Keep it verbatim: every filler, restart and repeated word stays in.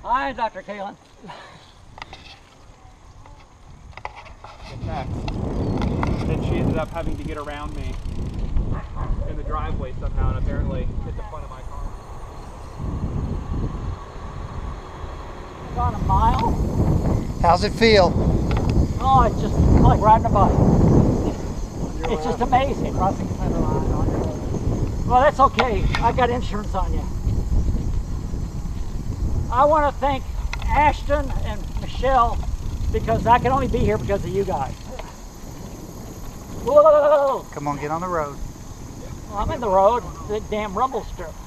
Hi, Doctor Kalen. And she ended up having to get around me in the driveway somehow and apparently hit the front of my car. Gone a mile. How's it feel? Oh, it's just like riding a bike. It's just amazing. Crossing the center line on your road. Well, that's okay. I got insurance on you. I want to thank Ashton and Michelle because I can only be here because of you guys. Whoa! Come on, get on the road. Well, I'm in the road. The damn rumble strip.